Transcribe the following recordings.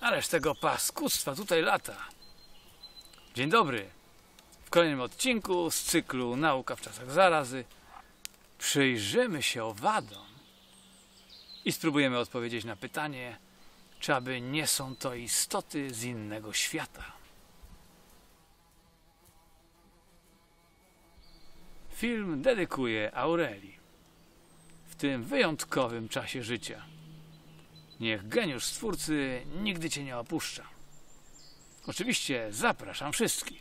Ależ tego paskudztwa tutaj lata. Dzień dobry. W kolejnym odcinku z cyklu Nauka w czasach zarazy przyjrzymy się owadom i spróbujemy odpowiedzieć na pytanie, czy aby nie są to istoty z innego świata. Film dedykuję Aurelii w tym wyjątkowym czasie życia. Niech geniusz stwórcy nigdy cię nie opuszcza. Oczywiście zapraszam wszystkich.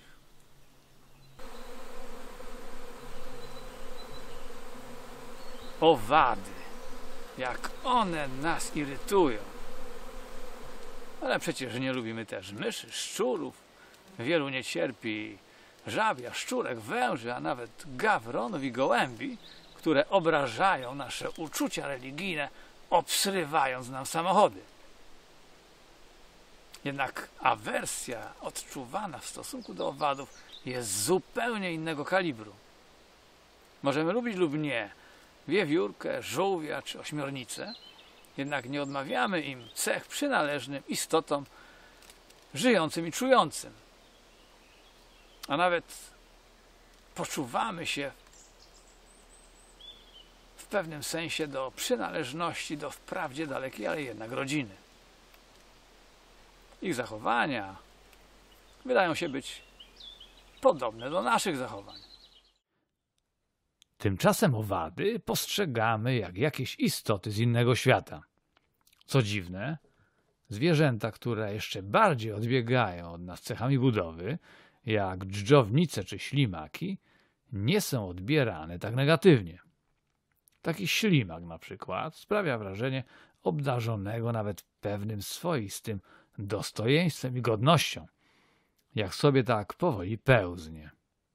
Owady. Jak one nas irytują. Ale przecież nie lubimy też myszy, szczurów. Wielu nie cierpi żabia, szczurek, węży, a nawet gawronów i gołębi, które obrażają nasze uczucia religijne, obsrywając nam samochody. Jednak awersja odczuwana w stosunku do owadów jest zupełnie innego kalibru. Możemy lubić lub nie wiewiórkę, żółwia czy ośmiornicę, jednak nie odmawiamy im cech przynależnym istotom żyjącym i czującym. A nawet poczuwamy się w pewnym sensie do przynależności do wprawdzie dalekiej, ale jednak rodziny. Ich zachowania wydają się być podobne do naszych zachowań. Tymczasem owady postrzegamy jak jakieś istoty z innego świata. Co dziwne, zwierzęta, które jeszcze bardziej odbiegają od nas cechami budowy, jak dżdżownice czy ślimaki, nie są odbierane tak negatywnie. Taki ślimak na przykład sprawia wrażenie obdarzonego nawet pewnym swoistym dostojeństwem i godnością, jak sobie tak powoli pełznie.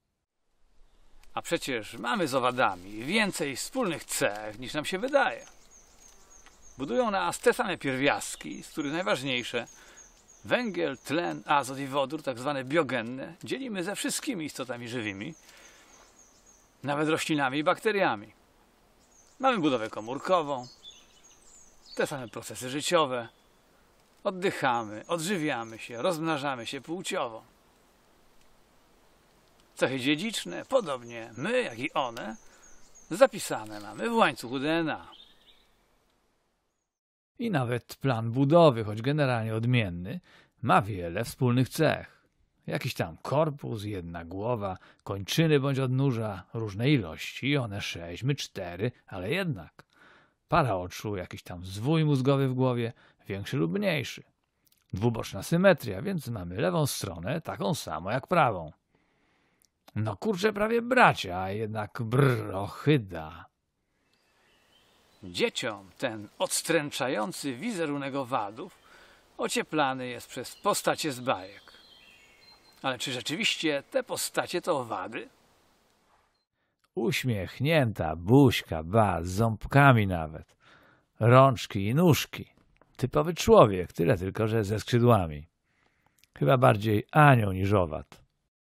A przecież mamy z owadami więcej wspólnych cech niż nam się wydaje. Budują nas te same pierwiastki, z których najważniejsze węgiel, tlen, azot i wodór, tak zwane biogenne, dzielimy ze wszystkimi istotami żywymi, nawet roślinami i bakteriami. Mamy budowę komórkową, te same procesy życiowe, oddychamy, odżywiamy się, rozmnażamy się płciowo. Cechy dziedziczne, podobnie my, jak i one, zapisane mamy w łańcuchu DNA. I nawet plan budowy, choć generalnie odmienny, ma wiele wspólnych cech. Jakiś tam korpus, jedna głowa, kończyny bądź odnóża, różne ilości, one 6, my 4, ale jednak. Para oczu, jakiś tam zwój mózgowy w głowie, większy lub mniejszy. Dwuboczna symetria, więc mamy lewą stronę taką samą jak prawą. No kurczę, prawie bracia, a jednak ohyda. Dzieciom ten odstręczający wizerunek owadów ocieplany jest przez postacie z bajek. Ale czy rzeczywiście te postacie to owady? Uśmiechnięta buźka, z ząbkami nawet. Rączki i nóżki. Typowy człowiek, tyle tylko, że ze skrzydłami. Chyba bardziej anioł niż owad.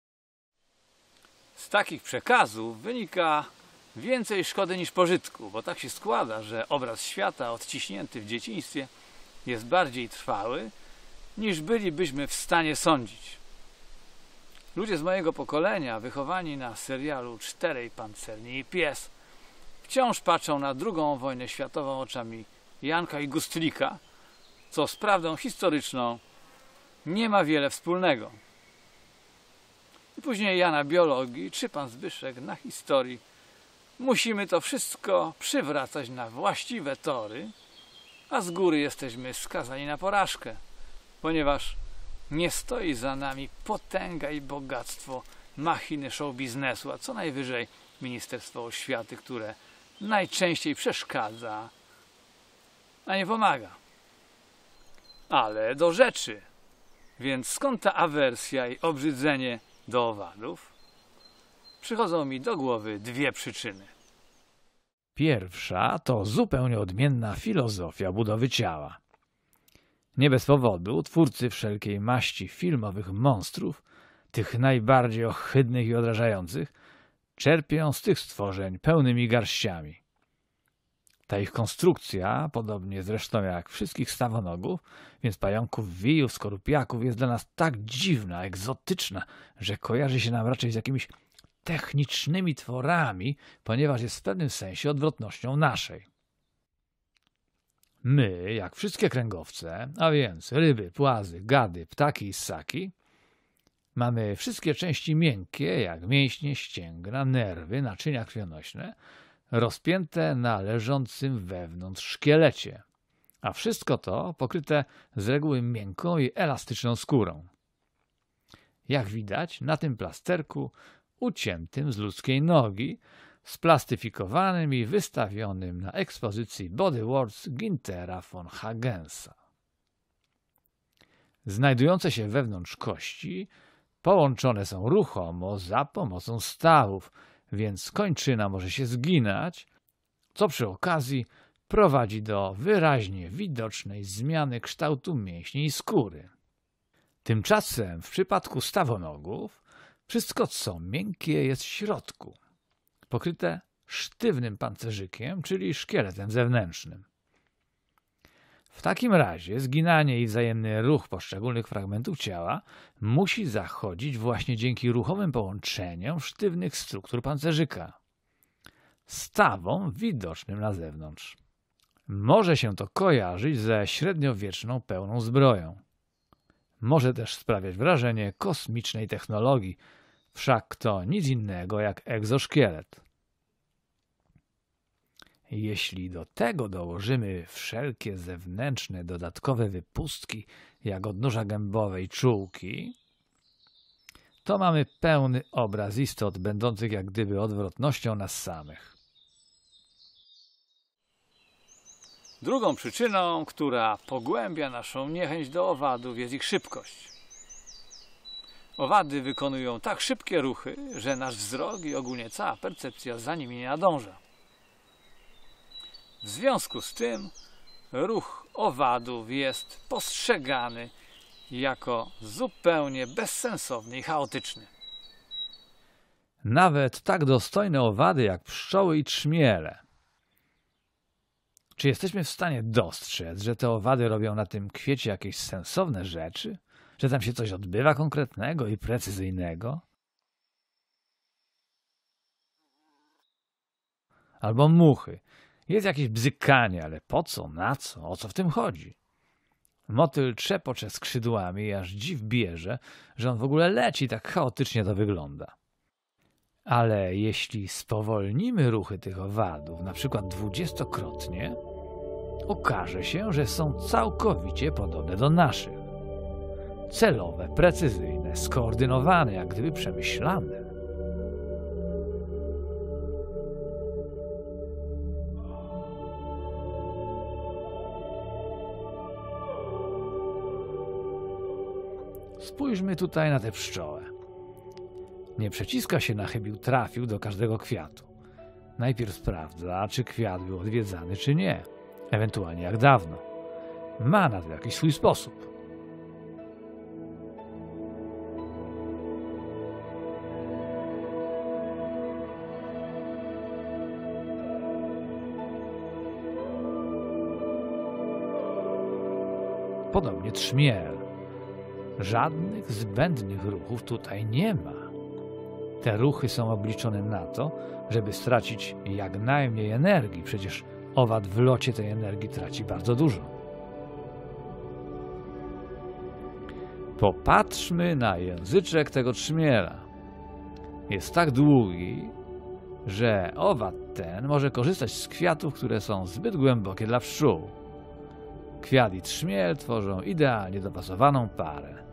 Z takich przekazów wynika więcej szkody niż pożytku, bo tak się składa, że obraz świata odciśnięty w dzieciństwie jest bardziej trwały, niż bylibyśmy w stanie sądzić. Ludzie z mojego pokolenia, wychowani na serialu Czterej pancerni i pies, wciąż patrzą na II wojnę światową oczami Janka i Gustlika, co z prawdą historyczną nie ma wiele wspólnego. I później ja na biologii, czy pan Zbyszek na historii. Musimy to wszystko przywracać na właściwe tory, a z góry jesteśmy skazani na porażkę, ponieważ nie stoi za nami potęga i bogactwo machiny show biznesu, a co najwyżej Ministerstwo Oświaty, które najczęściej przeszkadza, a nie pomaga. Ale do rzeczy. Więc skąd ta awersja i obrzydzenie do owadów? Przychodzą mi do głowy dwie przyczyny. Pierwsza to zupełnie odmienna filozofia budowy ciała. Nie bez powodu twórcy wszelkiej maści filmowych monstrów, tych najbardziej ohydnych i odrażających, czerpią z tych stworzeń pełnymi garściami. Ta ich konstrukcja, podobnie zresztą jak wszystkich stawonogów, więc pająków, wijów, skorupiaków, jest dla nas tak dziwna, egzotyczna, że kojarzy się nam raczej z jakimiś technicznymi tworami, ponieważ jest w pewnym sensie odwrotnością naszej. My, jak wszystkie kręgowce, a więc ryby, płazy, gady, ptaki i ssaki, mamy wszystkie części miękkie, jak mięśnie, ścięgna, nerwy, naczynia krwionośne, rozpięte na leżącym wewnątrz szkielecie, a wszystko to pokryte z reguły miękką i elastyczną skórą. Jak widać na tym plasterku uciętym z ludzkiej nogi, splastyfikowanym i wystawionym na ekspozycji Bodyworks Günthera von Hagensa. Znajdujące się wewnątrz kości połączone są ruchomo za pomocą stawów, więc kończyna może się zginać, co przy okazji prowadzi do wyraźnie widocznej zmiany kształtu mięśni i skóry. Tymczasem w przypadku stawonogów wszystko, co miękkie, jest w środku, pokryte sztywnym pancerzykiem, czyli szkieletem zewnętrznym. W takim razie zginanie i wzajemny ruch poszczególnych fragmentów ciała musi zachodzić właśnie dzięki ruchowym połączeniom sztywnych struktur pancerzyka, stawom widocznym na zewnątrz. Może się to kojarzyć ze średniowieczną pełną zbroją. Może też sprawiać wrażenie kosmicznej technologii, wszak to nic innego jak egzoszkielet. Jeśli do tego dołożymy wszelkie zewnętrzne dodatkowe wypustki, jak odnóża gębowe i czułki, to mamy pełny obraz istot będących jak gdyby odwrotnością nas samych. Drugą przyczyną, która pogłębia naszą niechęć do owadów, jest ich szybkość. Owady wykonują tak szybkie ruchy, że nasz wzrok i ogólnie cała percepcja za nimi nie nadąża. W związku z tym ruch owadów jest postrzegany jako zupełnie bezsensowny i chaotyczny. Nawet tak dostojne owady jak pszczoły i trzmiele. Czy jesteśmy w stanie dostrzec, że te owady robią na tym kwiecie jakieś sensowne rzeczy? Że tam się coś odbywa konkretnego i precyzyjnego? Albo muchy. Jest jakieś bzykanie, ale po co, na co, o co w tym chodzi? Motyl trzepocze skrzydłami, aż dziw bierze, że on w ogóle leci, tak chaotycznie to wygląda. Ale jeśli spowolnimy ruchy tych owadów, na przykład 20-krotnie, okaże się, że są całkowicie podobne do naszych. Celowe, precyzyjne, skoordynowane, jak gdyby przemyślane. Spójrzmy tutaj na tę pszczołę. Nie przeciska się na chybił trafił do każdego kwiatu. Najpierw sprawdza, czy kwiat był odwiedzany, czy nie. Ewentualnie jak dawno. Ma na to jakiś swój sposób. Podobnie trzmiel. Żadnych zbędnych ruchów tutaj nie ma. Te ruchy są obliczone na to, żeby stracić jak najmniej energii. Przecież owad w locie tej energii traci bardzo dużo. Popatrzmy na języczek tego trzmiela. Jest tak długi, że owad ten może korzystać z kwiatów, które są zbyt głębokie dla pszczół. Kwiat i trzmiel tworzą idealnie dopasowaną parę.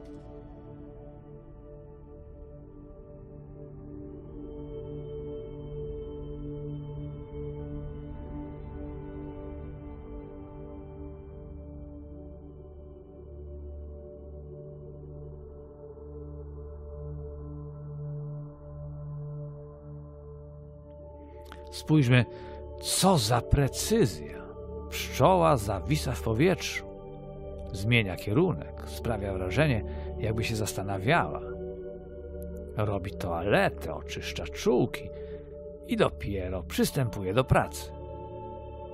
Spójrzmy, co za precyzja. Pszczoła zawisa w powietrzu. Zmienia kierunek, sprawia wrażenie, jakby się zastanawiała. Robi toaletę, oczyszcza czułki i dopiero przystępuje do pracy.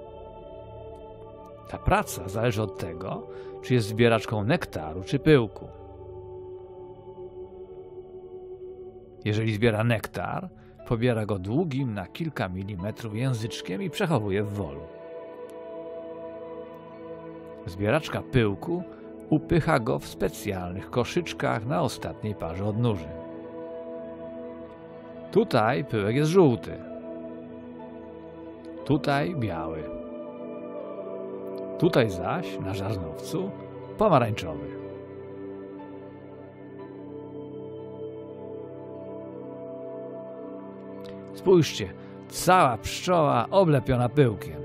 Ta praca zależy od tego, czy jest zbieraczką nektaru czy pyłku. Jeżeli zbiera nektar, pobiera go długim na kilka milimetrów języczkiem i przechowuje w wolu. Zbieraczka pyłku upycha go w specjalnych koszyczkach na ostatniej parze odnóży. Tutaj pyłek jest żółty, tutaj biały, tutaj zaś na żarnowcu pomarańczowy. Spójrzcie, cała pszczoła oblepiona pyłkiem.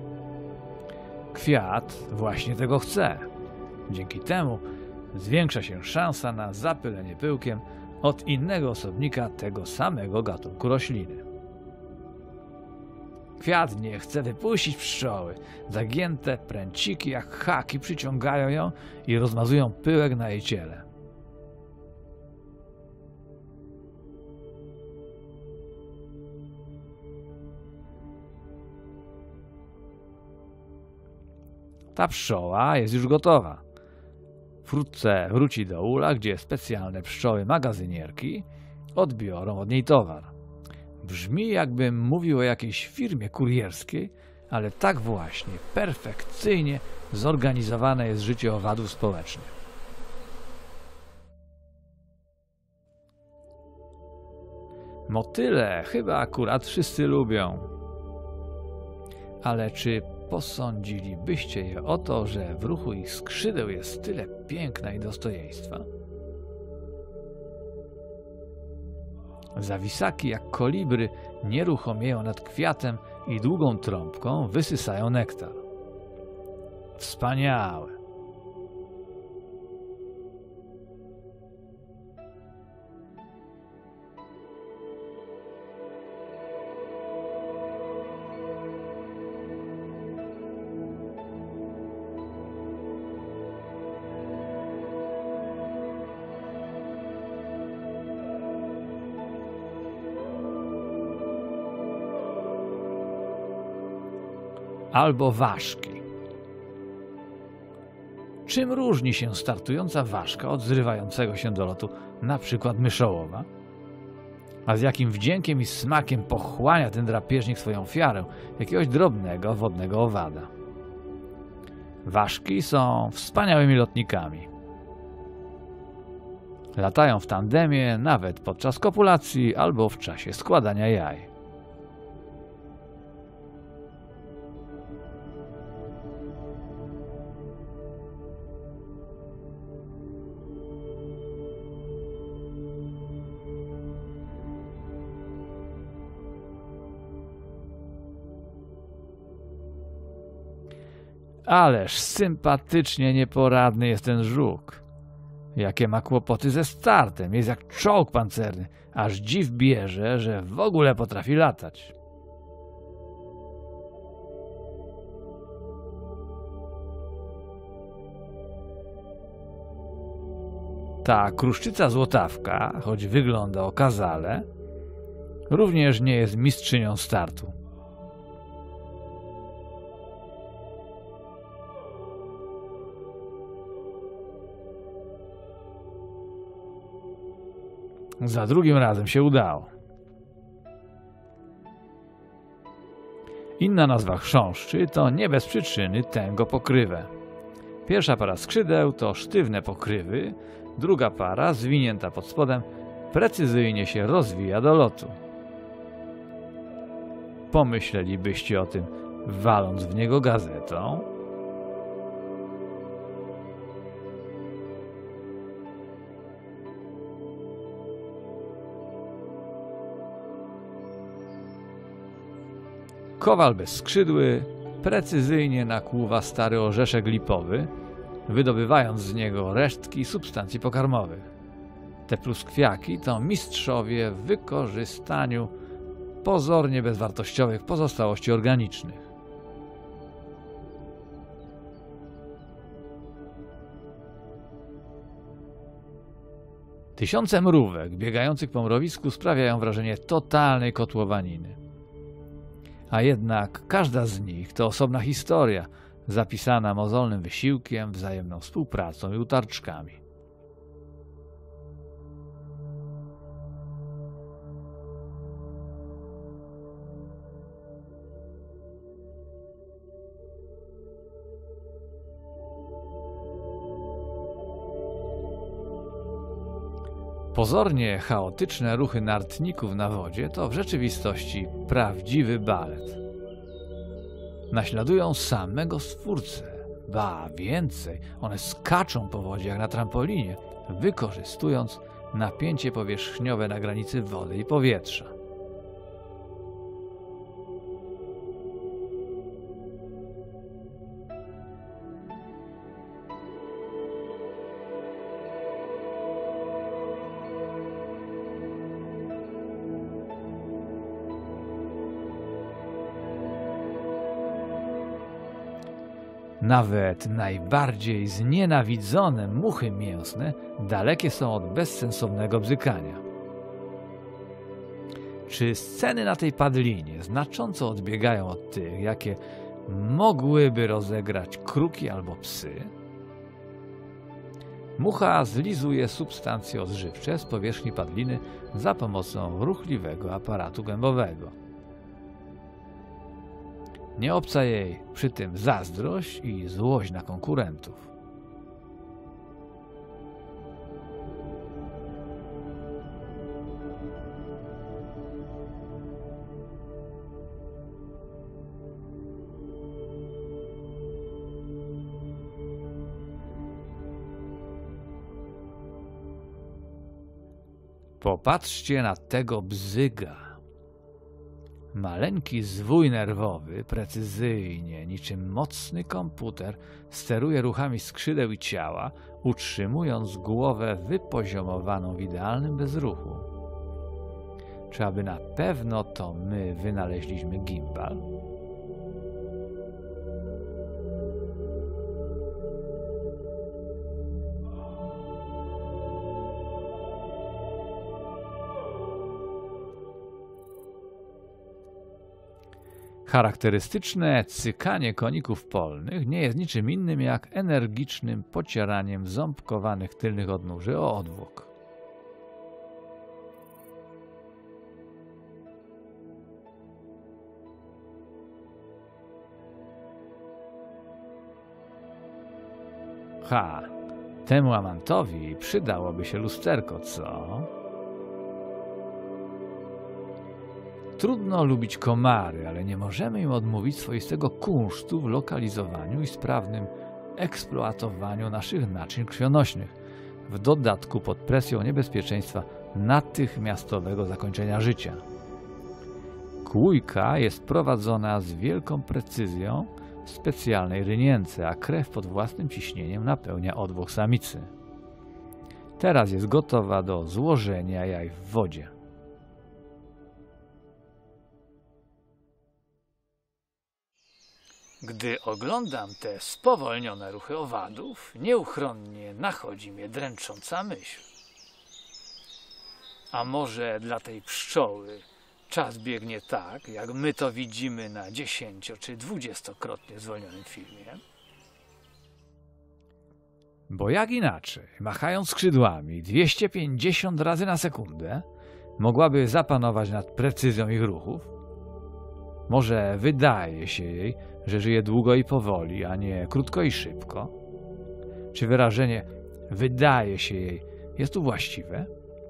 Kwiat właśnie tego chce. Dzięki temu zwiększa się szansa na zapylenie pyłkiem od innego osobnika tego samego gatunku rośliny. Kwiat nie chce wypuścić pszczoły. Zagięte pręciki jak haki przyciągają ją i rozmazują pyłek na jej ciele. Ta pszczoła jest już gotowa. Wkrótce wróci do ula, gdzie specjalne pszczoły magazynierki odbiorą od niej towar. Brzmi, jakbym mówił o jakiejś firmie kurierskiej, ale tak właśnie perfekcyjnie zorganizowane jest życie owadów społecznych. Motyle chyba akurat wszyscy lubią. Ale czy posądzilibyście je o to, że w ruchu ich skrzydeł jest tyle piękna i dostojeństwa? Zawisaki jak kolibry nieruchomieją nad kwiatem i długą trąbką wysysają nektar. Wspaniałe! Albo ważki. Czym różni się startująca ważka od zrywającego się do lotu na przykład myszołowa? A z jakim wdziękiem i smakiem pochłania ten drapieżnik swoją ofiarę, jakiegoś drobnego wodnego owada. Ważki są wspaniałymi lotnikami. Latają w tandemie nawet podczas kopulacji albo w czasie składania jaj. Ależ sympatycznie nieporadny jest ten żuk. Jakie ma kłopoty ze startem, jest jak czołg pancerny, aż dziw bierze, że w ogóle potrafi latać. Ta kruszczyca złotawka, choć wygląda okazale, również nie jest mistrzynią startu. Za drugim razem się udało. Inna nazwa chrząszczy to nie bez przyczyny tęgo pokrywę. Pierwsza para skrzydeł to sztywne pokrywy, druga para, zwinięta pod spodem, precyzyjnie się rozwija do lotu. Pomyślelibyście o tym, waląc w niego gazetą? Kowal bezskrzydły precyzyjnie nakłuwa stary orzeszek lipowy, wydobywając z niego resztki substancji pokarmowych. Te pluskwiaki to mistrzowie w wykorzystaniu pozornie bezwartościowych pozostałości organicznych. Tysiące mrówek biegających po mrowisku sprawiają wrażenie totalnej kotłowaniny. A jednak każda z nich to osobna historia, zapisana mozolnym wysiłkiem, wzajemną współpracą i utarczkami. Pozornie chaotyczne ruchy nartników na wodzie to w rzeczywistości prawdziwy balet. Naśladują samego Stwórcę, ba więcej, one skaczą po wodzie jak na trampolinie, wykorzystując napięcie powierzchniowe na granicy wody i powietrza. Nawet najbardziej znienawidzone muchy mięsne dalekie są od bezsensownego bzykania. Czy sceny na tej padlinie znacząco odbiegają od tych, jakie mogłyby rozegrać kruki albo psy? Mucha zlizuje substancje odżywcze z powierzchni padliny za pomocą ruchliwego aparatu gębowego. Nie obca jej przy tym zazdrość i złość na konkurentów. Popatrzcie na tego bzyga. Maleńki zwój nerwowy precyzyjnie, niczym mocny komputer, steruje ruchami skrzydeł i ciała, utrzymując głowę wypoziomowaną w idealnym bezruchu. Czy aby na pewno to my wynaleźliśmy gimbal? Charakterystyczne cykanie koników polnych nie jest niczym innym jak energicznym pocieraniem ząbkowanych tylnych odnóży o odwłok. Temu amantowi przydałoby się lusterko, co? Trudno lubić komary, ale nie możemy im odmówić swoistego kunsztu w lokalizowaniu i sprawnym eksploatowaniu naszych naczyń krwionośnych, w dodatku pod presją niebezpieczeństwa natychmiastowego zakończenia życia. Kłójka jest prowadzona z wielką precyzją w specjalnej rynience, a krew pod własnym ciśnieniem napełnia odwłok samicy. Teraz jest gotowa do złożenia jaj w wodzie. Gdy oglądam te spowolnione ruchy owadów, nieuchronnie nachodzi mnie dręcząca myśl. A może dla tej pszczoły czas biegnie tak, jak my to widzimy na 10- czy 20-krotnie zwolnionym filmie? Bo jak inaczej, machając skrzydłami 250 razy na sekundę, mogłaby zapanować nad precyzją ich ruchów? Może wydaje się jej, że żyje długo i powoli, a nie krótko i szybko? Czy wyrażenie wydaje się jej jest tu właściwe?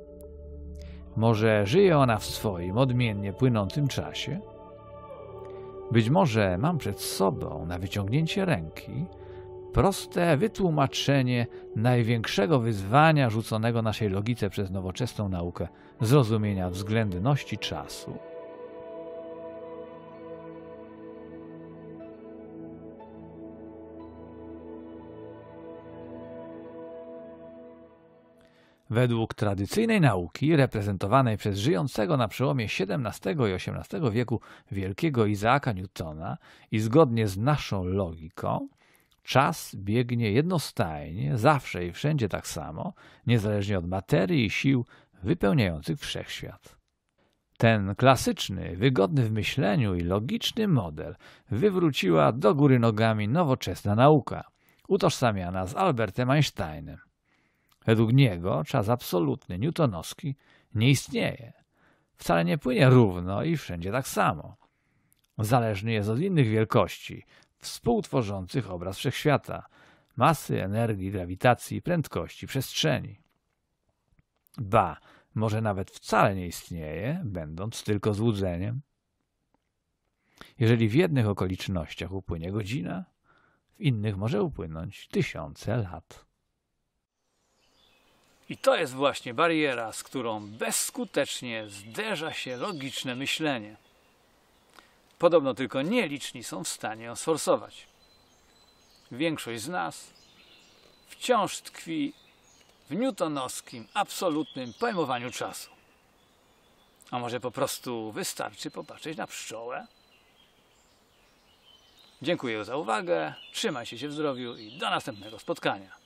Może żyje ona w swoim odmiennie płynącym czasie? Być może mam przed sobą na wyciągnięcie ręki proste wytłumaczenie największego wyzwania rzuconego naszej logice przez nowoczesną naukę zrozumienia względności czasu. Według tradycyjnej nauki, reprezentowanej przez żyjącego na przełomie XVII i XVIII wieku wielkiego Isaaka Newtona i zgodnie z naszą logiką, czas biegnie jednostajnie, zawsze i wszędzie tak samo, niezależnie od materii i sił wypełniających wszechświat. Ten klasyczny, wygodny w myśleniu i logiczny model wywróciła do góry nogami nowoczesna nauka, utożsamiana z Albertem Einsteinem. Według niego czas absolutny, newtonowski, nie istnieje. Wcale nie płynie równo i wszędzie tak samo. Zależny jest od innych wielkości, współtworzących obraz wszechświata, masy, energii, grawitacji, prędkości, przestrzeni. Ba, może nawet wcale nie istnieje, będąc tylko złudzeniem. Jeżeli w jednych okolicznościach upłynie godzina, w innych może upłynąć tysiące lat. I to jest właśnie bariera, z którą bezskutecznie zderza się logiczne myślenie. Podobno tylko nieliczni są w stanie ją sforsować. Większość z nas wciąż tkwi w newtonowskim, absolutnym pojmowaniu czasu. A może po prostu wystarczy popatrzeć na pszczołę? Dziękuję za uwagę, trzymajcie się w zdrowiu i do następnego spotkania.